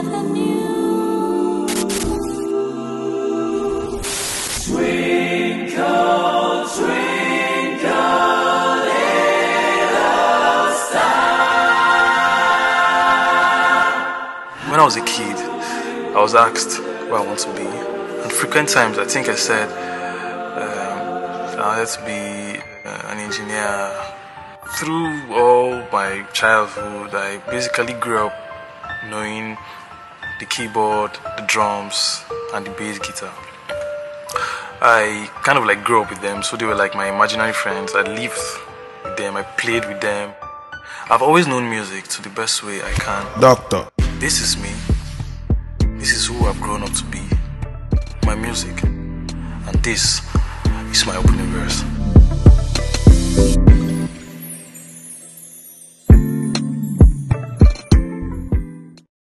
never knew. Twinkle, twinkle, little star. When I was a kid, I was asked what I want to be, and frequent times I think I said I wanted to be an engineer. Through all my childhood, I basically grew up knowing the keyboard, the drums, and the bass guitar. I kind of like grew up with them, so they were like my imaginary friends. I lived with them, I played with them. I've always known music to the best way I can. Doctor. This is me. This is who I've grown up to be. My music. And this is my open universe.